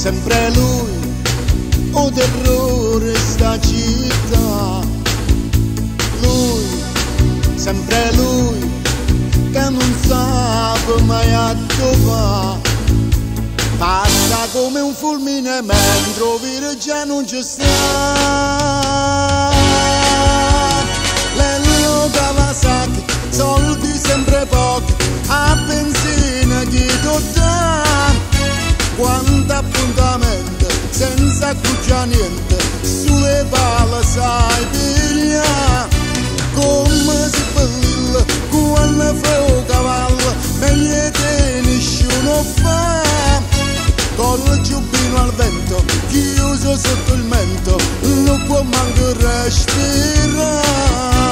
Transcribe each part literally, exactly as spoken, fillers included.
sempre lui, o terrore sta città. Lui, sempre lui, che non sa mai a dove. Passa come un fulmine mentre vire già non ci sta. Lello Kawasaki, soldi sempre pochi, a benzina chi tu dà. Quanto appuntamento, senza cuccia niente, sulle palle sai piglia. Come si bella, quando fa un cavallo, meglio che nessuno fa. Col giubbino al vento, chiuso sotto il mento, non può manco respirare.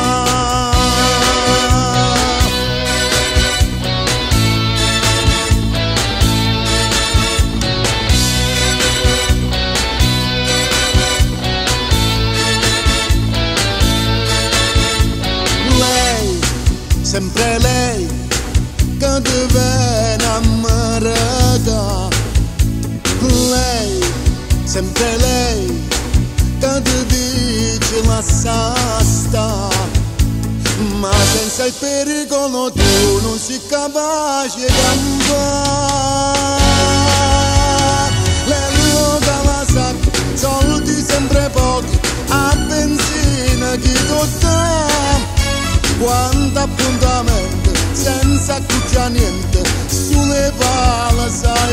Lei, sempre lei, che deve innamorata. Lei, sempre lei, che ti dice la sta, ma senza il pericolo tu non sei capace di campare. Lello Kawasaki, soldi sempre pochi, a benzina chi tu dà. Quanto appuntamento, senza cuccia niente, sulle palle sai